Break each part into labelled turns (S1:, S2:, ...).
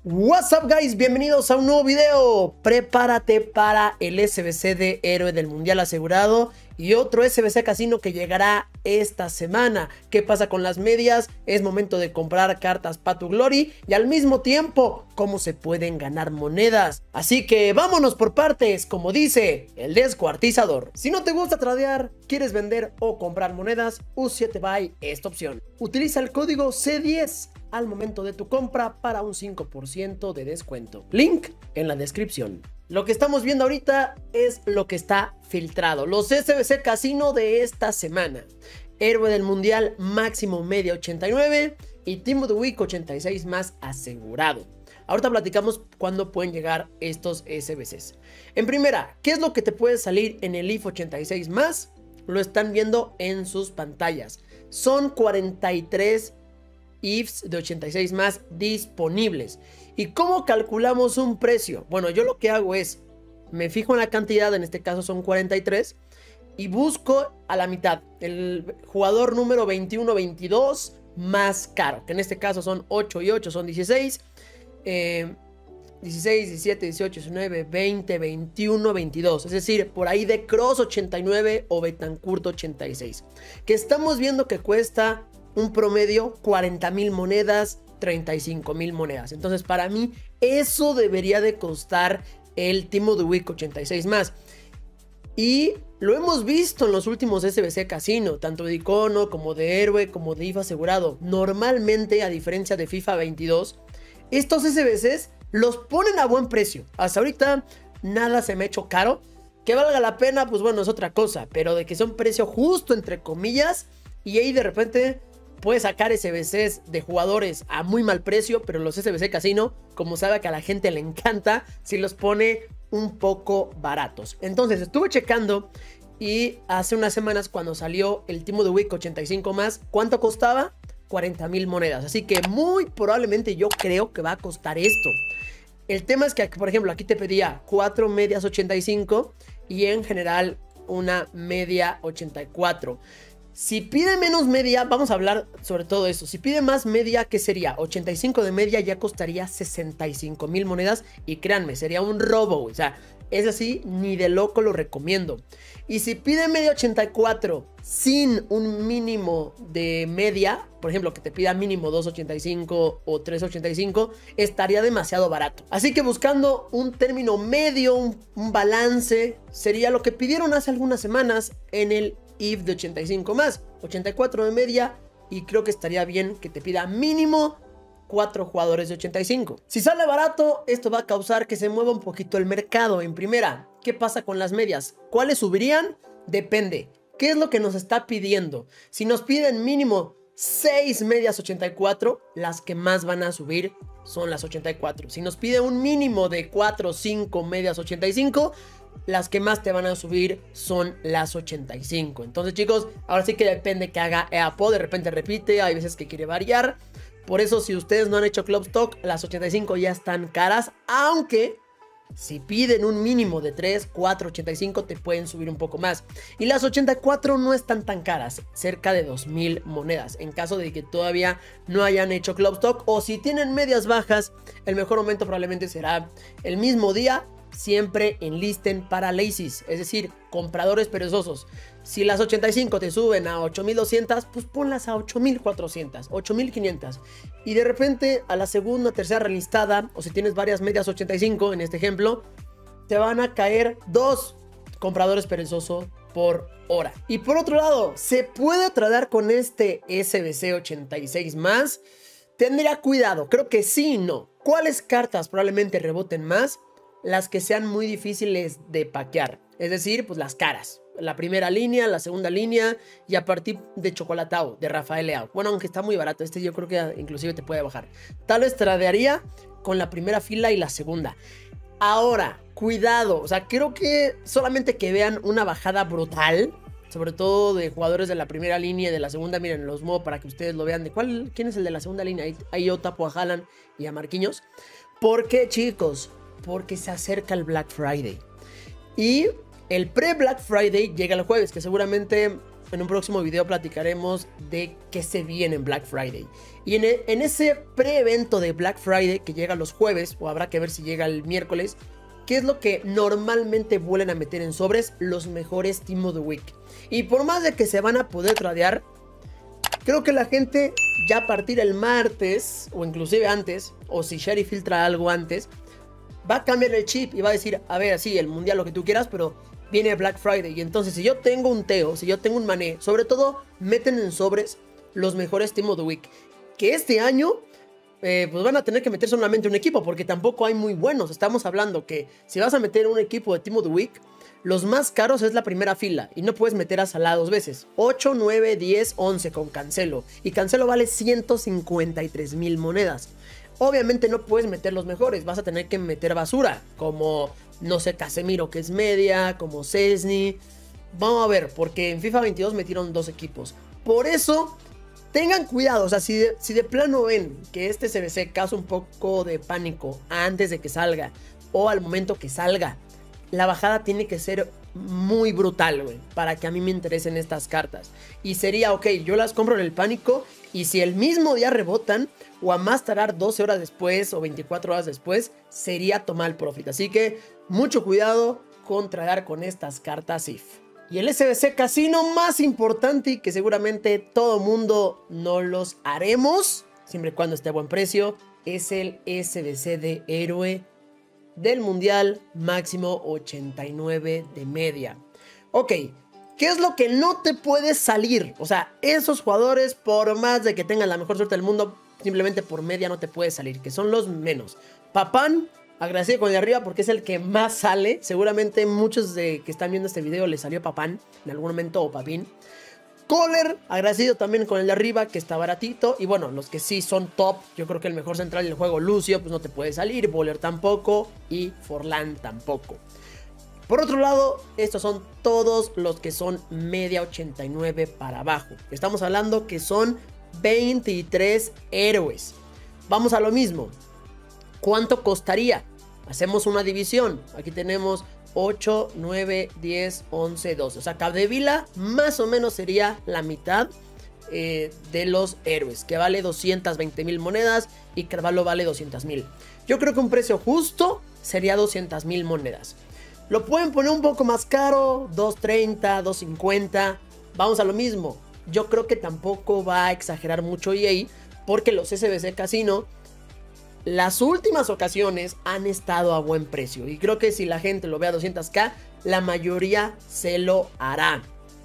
S1: What's up guys, bienvenidos a un nuevo video. Prepárate para el SBC de Héroe del Mundial asegurado y otro SBC Casino que llegará esta semana. ¿Qué pasa con las medias? Es momento de comprar cartas para tu glory y al mismo tiempo cómo se pueden ganar monedas. Así que vámonos por partes, como dice el descuartizador. Si no te gusta tradear, quieres vender o comprar monedas, U7 Buy esta opción. Utiliza el código C10 al momento de tu compra para un 5% de descuento. Link en la descripción. Lo que estamos viendo ahorita es lo que está filtrado. Los SBC Casino de esta semana. Héroe del Mundial máximo media 89 y Team of the Week 86 más asegurado. Ahorita platicamos cuándo pueden llegar estos SBCs. En primera, ¿qué es lo que te puede salir en el IF 86 más? Lo están viendo en sus pantallas. Son 43 IFs de 86 más disponibles. ¿Y cómo calculamos un precio? Bueno, yo lo que hago es, me fijo en la cantidad, en este caso son 43, y busco a la mitad, el jugador número 21-22 más caro, que en este caso son 8 y 8, son 16, 16, 17, 18, 19, 20, 21, 22. Es decir, por ahí de Cross 89 o Betancourt 86. Que estamos viendo que cuesta un promedio 40,000 monedas, 35,000 monedas. Entonces para mí eso debería de costar el Team of the Week 86 más. Y lo hemos visto en los últimos SBC Casino, tanto de Icono como de Héroe como de IF asegurado. Normalmente, a diferencia de FIFA 22, estos SBCs los ponen a buen precio. Hasta ahorita nada se me ha hecho caro. Que valga la pena, pues bueno, es otra cosa. Pero de que son precio justo, entre comillas, y ahí de repente puede sacar SBCs de jugadores a muy mal precio, pero los SBC Casino, como sabe que a la gente le encanta, si los pone un poco baratos. Entonces estuve checando y hace unas semanas cuando salió el Team of the Week 85 más, ¿cuánto costaba? 40,000 monedas. Así que muy probablemente yo creo que va a costar esto. El tema es que, por ejemplo, aquí te pedía 4 medias 85 y en general una media 84. Si pide menos media, vamos a hablar sobre todo eso. Si pide más media, ¿qué sería? 85 de media ya costaría 65,000 monedas. Y créanme, sería un robo. O sea, es así, ni de loco lo recomiendo. Y si pide media 84 sin un mínimo de media, por ejemplo, que te pida mínimo 2.85 o 3.85, estaría demasiado barato. Así que buscando un término medio, un balance, sería lo que pidieron hace algunas semanas en el IF de 85 más, 84 de media, y creo que estaría bien que te pida mínimo 4 jugadores de 85. Si sale barato, esto va a causar que se mueva un poquito el mercado. En primera, ¿qué pasa con las medias? ¿Cuáles subirían? Depende. ¿Qué es lo que nos está pidiendo? Si nos piden mínimo 6 medias 84, las que más van a subir son las 84. Si nos pide un mínimo de 4 o 5 medias 85, las que más te van a subir son las 85. Entonces, chicos, ahora sí que depende que haga EAPO. De repente repite, hay veces que quiere variar. Por eso, si ustedes no han hecho Club Stock, las 85 ya están caras. Aunque si piden un mínimo de 3, 4, 85 te pueden subir un poco más. Y las 84 no están tan caras, cerca de 2,000 monedas. En caso de que todavía no hayan hecho Club Stock, o si tienen medias bajas, el mejor momento probablemente será el mismo día. Siempre enlisten para lazies, es decir, compradores perezosos. Si las 85 te suben a 8,200, pues ponlas a 8,400, 8,500. Y de repente a la segunda, tercera relistada, o si tienes varias medias 85 en este ejemplo, te van a caer 2 compradores perezosos por hora. Y por otro lado, ¿se puede tradear con este SBC 86 más? Tendría cuidado, creo que sí y no. ¿Cuáles cartas probablemente reboten más? Las que sean muy difíciles de paquear, es decir, pues las caras. La primera línea, la segunda línea y a partir de Chocolatao, de Rafael Leao. Bueno, aunque está muy barato, este yo creo que inclusive te puede bajar. Tal vez tradearía con la primera fila y la segunda. Ahora, cuidado, o sea, creo que solamente que vean una bajada brutal, sobre todo de jugadores de la primera línea y de la segunda, miren, los muevo para que ustedes lo vean. ¿Quién es el de la segunda línea? Ahí yo tapo a Haaland y a Marquinhos. ¿Por qué, chicos? Porque se acerca el Black Friday. Y el pre-Black Friday llega el jueves, que seguramente en un próximo video platicaremos de qué se viene en Black Friday. Y en ese pre-evento de Black Friday que llega los jueves, o habrá que ver si llega el miércoles, ¿qué es lo que normalmente vuelven a meter en sobres? Los mejores Team of the Week. Y por más de que se van a poder tradear, creo que la gente ya a partir del martes, o inclusive antes, o si Sherry filtra algo antes, va a cambiar el chip y va a decir, a ver, sí, el mundial, lo que tú quieras, pero viene Black Friday. Y entonces si yo tengo un Teo, si yo tengo un Mané, sobre todo meten en sobres los mejores Team of the Week. Que este año pues van a tener que meter solamente un equipo, porque tampoco hay muy buenos. Estamos hablando que si vas a meter un equipo de Team of the Week, los más caros es la primera fila y no puedes meter a Salah dos veces. 8, 9, 10, 11 con Cancelo. Y Cancelo vale 153,000 monedas. Obviamente no puedes meter los mejores, vas a tener que meter basura, como, no sé, Casemiro, que es media, como Szczęsny. Vamos a ver, porque en FIFA 22 metieron 2 equipos. Por eso, tengan cuidado, o sea, si de plano ven que este CBC causa un poco de pánico antes de que salga, o al momento que salga, la bajada tiene que ser muy brutal, güey, para que a mí me interesen estas cartas. Y sería, ok, yo las compro en el pánico, y si el mismo día rebotan, o a más tardar 12 horas después o 24 horas después, sería tomar el profit. Así que mucho cuidado con tradear con estas cartas IF. Y el SBC Casino más importante, y que seguramente todo mundo no los haremos, siempre y cuando esté a buen precio, es el SBC de héroe del mundial, máximo 89 de media. Ok, ¿qué es lo que no te puede salir? O sea, esos jugadores, por más de que tengan la mejor suerte del mundo, simplemente por media no te puede salir, que son los menos. Papán, agradecido con el de arriba porque es el que más sale. Seguramente muchos de que están viendo este video les salió Papán en algún momento, o Papín. Kohler, agradecido también con el de arriba, que está baratito. Y bueno, los que sí son top, yo creo que el mejor central del juego, Lucio, pues no te puede salir. Bowler tampoco, y Forlán tampoco. Por otro lado, estos son todos los que son media 89 para abajo. Estamos hablando que son 23 héroes. Vamos a lo mismo. ¿Cuánto costaría? Hacemos una división. Aquí tenemos 8, 9, 10, 11, 12. O sea, Capdevila más o menos sería la mitad de los héroes, que vale 220,000 monedas, y Carvalho vale 200,000. Yo creo que un precio justo sería 200,000 monedas. Lo pueden poner un poco más caro, 230, 250. Vamos a lo mismo. Yo creo que tampoco va a exagerar mucho EA, porque los SBC Casino, las últimas ocasiones han estado a buen precio. Y creo que si la gente lo ve a 200k, la mayoría se lo hará.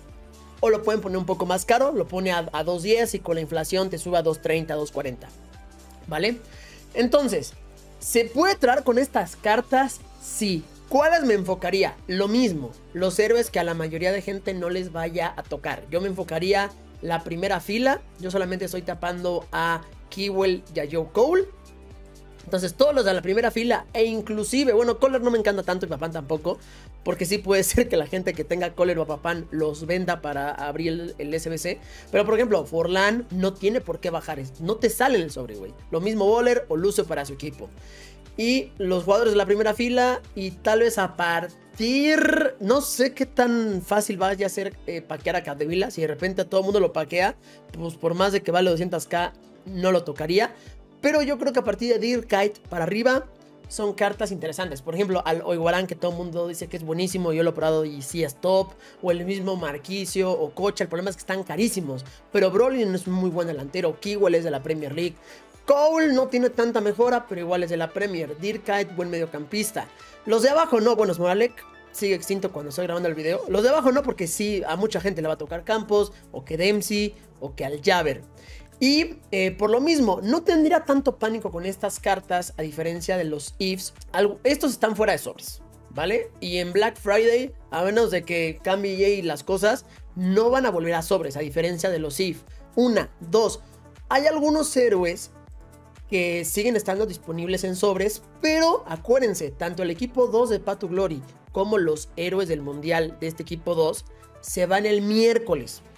S1: O lo pueden poner un poco más caro, lo pone a 210 y con la inflación te sube a 230, 240. ¿Vale? Entonces, ¿se puede traer con estas cartas? Sí. ¿Cuáles me enfocaría? Lo mismo, los héroes que a la mayoría de gente no les vaya a tocar. Yo me enfocaría la primera fila. Yo solamente estoy tapando a Kewell y a Joe Cole. Entonces todos los de la primera fila, e inclusive, bueno, Kohler no me encanta tanto y Papán tampoco, porque sí puede ser que la gente que tenga Kohler o Papán los venda para abrir el SBC. Pero por ejemplo, Forlán no tiene por qué bajar, no te sale en el sobre, güey. Lo mismo Bowler o Lucio para su equipo. Y los jugadores de la primera fila, y tal vez a partir, no sé qué tan fácil vaya a ser paquear a Capdevila. Si de repente todo el mundo lo paquea, pues por más de que vale 200k, no lo tocaría. Pero yo creo que a partir de Dirkite para arriba son cartas interesantes. Por ejemplo, al Oiguarán, que todo el mundo dice que es buenísimo, yo lo he probado y sí es top. O el mismo Marquisio o Cocha, el problema es que están carísimos. Pero Brolin es un muy buen delantero. Kewell es de la Premier League. Cole no tiene tanta mejora, pero igual es de la Premier. Dirkite, buen mediocampista. Los de abajo no, bueno, Smolek sigue extinto cuando estoy grabando el video. Los de abajo no, porque sí, a mucha gente le va a tocar Campos, o que Dempsey, o que Aljaber. Y por lo mismo, no tendría tanto pánico con estas cartas, a diferencia de los IFs. Estos están fuera de sobres, ¿vale? Y en Black Friday, a menos de que cambie EA las cosas, no van a volver a sobres, a diferencia de los IF. Una, dos, hay algunos héroes que siguen estando disponibles en sobres, pero acuérdense, tanto el equipo 2 de Path to Glory como los héroes del mundial de este equipo 2 se van el miércoles.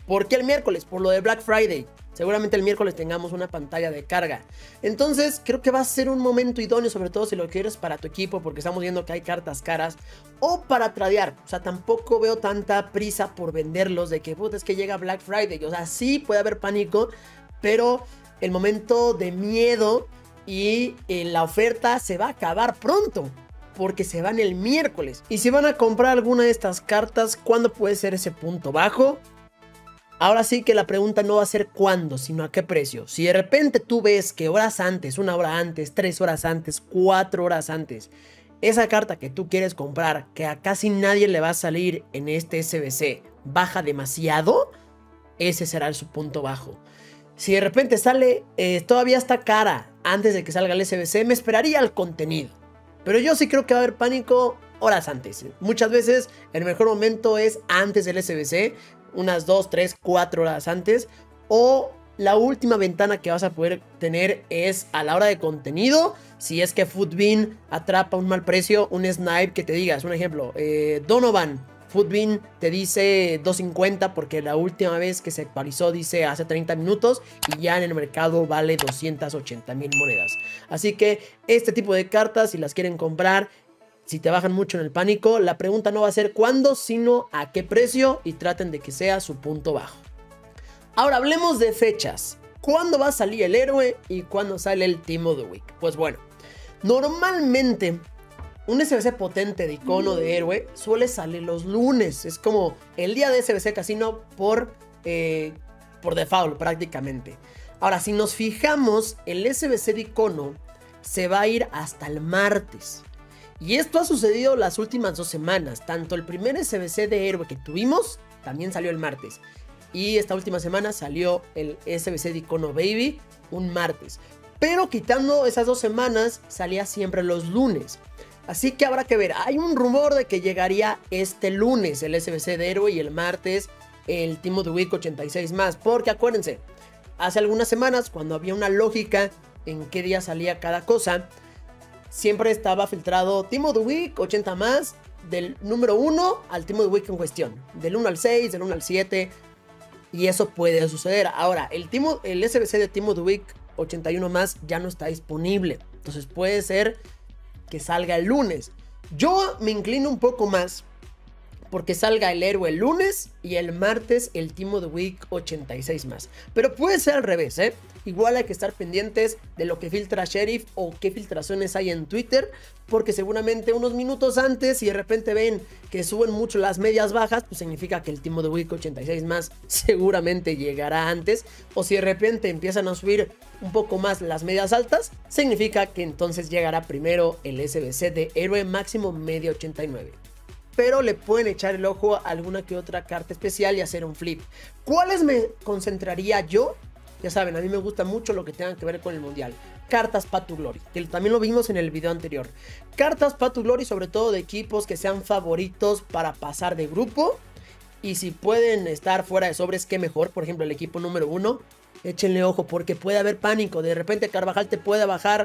S1: ¿Por qué el miércoles? Por lo de Black Friday. Seguramente el miércoles tengamos una pantalla de carga. Entonces creo que va a ser un momento idóneo, sobre todo si lo quieres para tu equipo, porque estamos viendo que hay cartas caras, o para tradear. O sea, tampoco veo tanta prisa por venderlos de que, puta, es que llega Black Friday. O sea, sí puede haber pánico, pero el momento de miedo y la oferta se va a acabar pronto, porque se van el miércoles. Y si van a comprar alguna de estas cartas, ¿cuándo puede ser ese punto bajo? Ahora sí que la pregunta no va a ser cuándo, sino a qué precio. Si de repente tú ves que horas antes, 1 hora antes, 3 horas antes, 4 horas antes, esa carta que tú quieres comprar, que a casi nadie le va a salir en este SBC, baja demasiado, ese será su punto bajo. Si de repente sale, todavía está cara antes de que salga el SBC, me esperaría el contenido. Pero yo sí creo que va a haber pánico horas antes. Muchas veces el mejor momento es antes del SBC, unas 2, 3, 4 horas antes. O la última ventana que vas a poder tener es a la hora de contenido. Si es que Futbin atrapa un mal precio, un snipe que te digas, un ejemplo, Donovan, Futbin te dice 250 porque la última vez que se actualizó dice hace 30 minutos y ya en el mercado vale 280,000 monedas. Así que este tipo de cartas, si las quieren comprar, si te bajan mucho en el pánico, la pregunta no va a ser cuándo, sino a qué precio, y traten de que sea su punto bajo. Ahora hablemos de fechas. ¿Cuándo va a salir el héroe y cuándo sale el Team of the Week? Pues bueno, normalmente un SBC potente de icono de héroe suele salir los lunes. Es como el día de SBC Casino por default prácticamente. Ahora, si nos fijamos, el SBC de icono se va a ir hasta el martes. Y esto ha sucedido las últimas 2 semanas. Tanto el primer SBC de héroe que tuvimos también salió el martes. Y esta última semana salió el SBC de icono Baby un martes. Pero quitando esas 2 semanas, salía siempre los lunes. Así que habrá que ver. Hay un rumor de que llegaría este lunes el SBC de héroe y el martes el Team of the Week 86 más. Porque acuérdense, hace algunas semanas cuando había una lógica en qué día salía cada cosa, siempre estaba filtrado Team of the Week 80 más del número 1 al Team of the Week en cuestión. Del 1 al 6, del 1 al 7. Y eso puede suceder. Ahora, el SBC de Team of the Week 81 más ya no está disponible. Entonces puede ser que salga el lunes. Yo me inclino un poco más porque salga el héroe el lunes y el martes el Team of the Week 86 más. Pero puede ser al revés, ¿eh? Igual hay que estar pendientes de lo que filtra Sheriff o qué filtraciones hay en Twitter, porque seguramente unos minutos antes, si de repente ven que suben mucho las medias bajas, pues significa que el Team of the Week 86 más seguramente llegará antes. O si de repente empiezan a subir un poco más las medias altas, significa que entonces llegará primero el SBC de héroe máximo media 89. Pero le pueden echar el ojo a alguna que otra carta especial y hacer un flip. ¿Cuáles me concentraría yo? Ya saben, a mí me gusta mucho lo que tenga que ver con el mundial. Cartas Path to Glory, que también lo vimos en el video anterior. Cartas Path to Glory, sobre todo de equipos que sean favoritos para pasar de grupo. Y si pueden estar fuera de sobres, qué mejor. Por ejemplo, el equipo número 1, échenle ojo porque puede haber pánico. De repente Carvajal te puede bajar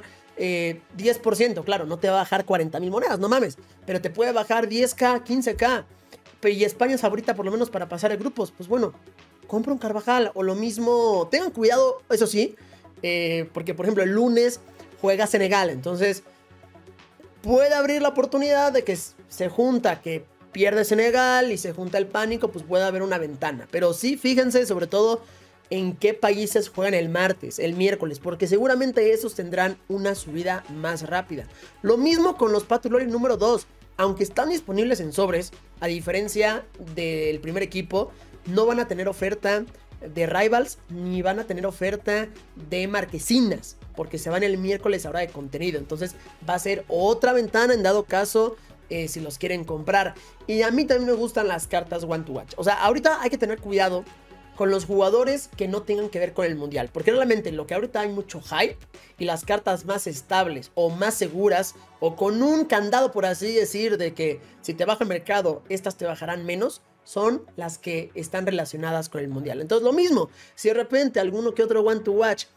S1: 10%. Claro, no te va a bajar 40,000 monedas, no mames. Pero te puede bajar 10k, 15k. Y España es favorita por lo menos para pasar de grupos. Pues bueno, compra un Carvajal o lo mismo. Tengan cuidado, eso sí, porque por ejemplo el lunes juega Senegal. Entonces puede abrir la oportunidad de que se junta, que pierde Senegal y se junta el pánico, pues puede haber una ventana. Pero sí, fíjense sobre todo en qué países juegan el martes, el miércoles, porque seguramente esos tendrán una subida más rápida. Lo mismo con los Path to Glory número 2. Aunque están disponibles en sobres, a diferencia del primer equipo, no van a tener oferta de Rivals ni van a tener oferta de Marquesinas, porque se van el miércoles a hora de contenido. Entonces va a ser otra ventana en dado caso si los quieren comprar. Y a mí también me gustan las cartas One to Watch. O sea, ahorita hay que tener cuidado con los jugadores que no tengan que ver con el mundial, porque realmente lo que ahorita hay mucho hype y las cartas más estables o más seguras o con un candado, por así decir, de que si te baja el mercado estas te bajarán menos, son las que están relacionadas con el mundial. Entonces lo mismo, si de repente alguno que otro One to Watch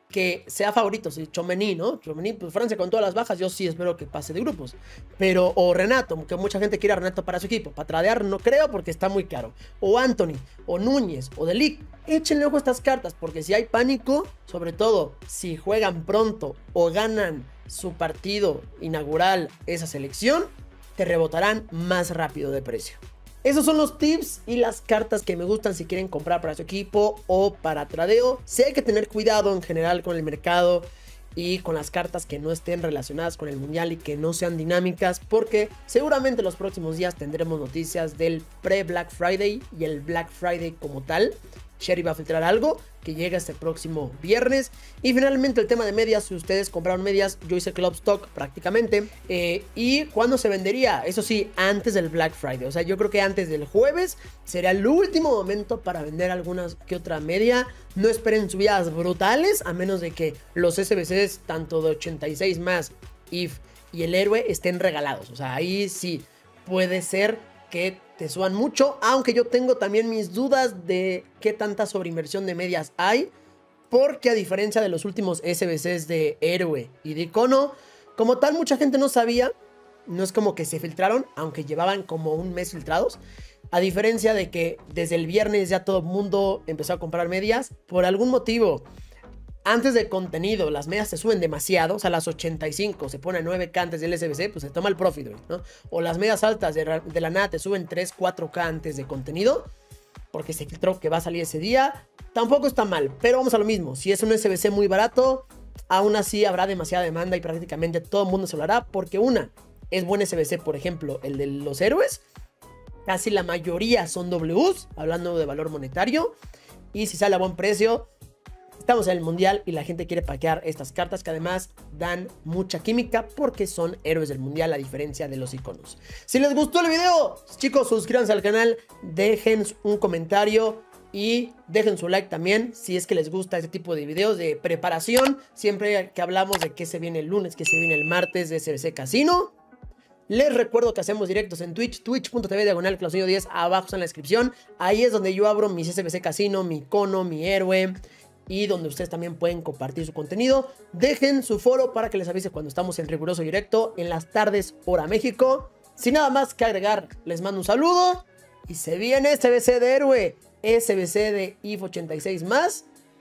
S1: que sea favorito, sí, Tchouaméni, ¿no? Tchouaméni, pues Francia con todas las bajas, yo sí espero que pase de grupos. Pero, o Renato, que mucha gente quiere a Renato para su equipo. Para tradear no creo porque está muy caro. O Anthony, o Núñez, o De Ligt. Échenle ojo a estas cartas, porque si hay pánico, sobre todo si juegan pronto o ganan su partido inaugural esa selección, te rebotarán más rápido de precio. Esos son los tips y las cartas que me gustan si quieren comprar para su equipo o para tradeo. Sí hay que tener cuidado en general con el mercado y con las cartas que no estén relacionadas con el mundial y que no sean dinámicas, porque seguramente los próximos días tendremos noticias del pre-Black Friday y el Black Friday como tal. Sherry va a filtrar algo que llega este próximo viernes. Y finalmente el tema de medias. Si ustedes compraron medias, yo hice club stock prácticamente. ¿Y cuándo se vendería? Eso sí, antes del Black Friday. O sea, yo creo que antes del jueves sería el último momento para vender alguna que otra media. No esperen subidas brutales, a menos de que los SBCs, tanto de 86 más, IF y el héroe, estén regalados. O sea, ahí sí puede ser que te suban mucho, aunque yo tengo también mis dudas de qué tanta sobreinversión de medias hay, porque a diferencia de los últimos SBCs de héroe y de icono, como tal mucha gente no sabía, no es como que se filtraron, aunque llevaban como un mes filtrados, a diferencia de que desde el viernes ya todo el mundo empezó a comprar medias, por algún motivo. Antes del contenido, las medias se suben demasiado, o sea, las 85 se pone a 9K antes del SBC, pues se toma el profit, ¿no? O las medias altas de la nada te suben 3, 4K antes de contenido, porque se filtró que va a salir ese día. Tampoco está mal, pero vamos a lo mismo. Si es un SBC muy barato, aún así habrá demasiada demanda y prácticamente todo el mundo se lo hará, porque una, es buen SBC, por ejemplo, el de los héroes. Casi la mayoría son Ws, hablando de valor monetario, y si sale a buen precio, estamos en el mundial y la gente quiere paquear estas cartas que además dan mucha química porque son héroes del mundial a diferencia de los iconos. Si les gustó el video, chicos, suscríbanse al canal, dejen un comentario y dejen su like también si es que les gusta este tipo de videos de preparación. Siempre que hablamos de qué se viene el lunes, qué se viene el martes de SBC Casino. Les recuerdo que hacemos directos en Twitch, twitch.tv/Clausinho10, abajo está en la descripción. Ahí es donde yo abro mis SBC Casino, mi icono, mi héroe, y donde ustedes también pueden compartir su contenido. Dejen su foro para que les avise cuando estamos en riguroso directo en las tardes hora México. Sin nada más que agregar, les mando un saludo y se viene SBC de héroe, SBC de IF 86 más.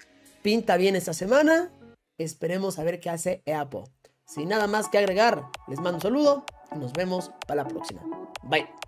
S1: Pinta bien esta semana, esperemos a ver qué hace EAPO. Sin nada más que agregar, les mando un saludo y nos vemos para la próxima. Bye.